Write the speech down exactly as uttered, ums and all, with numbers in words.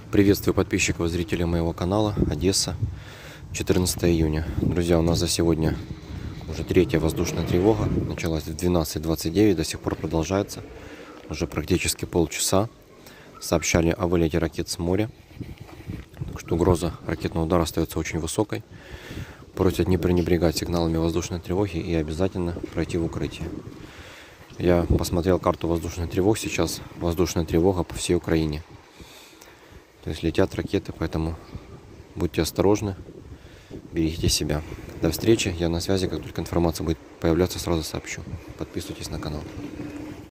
Приветствую подписчиков и зрителей моего канала. Одесса, четырнадцатое июня. Друзья, у нас за сегодня уже третья воздушная тревога. Началась в двенадцать двадцать девять, до сих пор продолжается. Уже практически полчаса. Сообщали о вылете ракет с моря. Так что угроза ракетного удара остается очень высокой. Просят не пренебрегать сигналами воздушной тревоги и обязательно пройти в укрытие. Я посмотрел карту воздушных тревог. Сейчас воздушная тревога по всей Украине. То есть летят ракеты, поэтому будьте осторожны, берегите себя. До встречи, я на связи, как только информация будет появляться, сразу сообщу. Подписывайтесь на канал.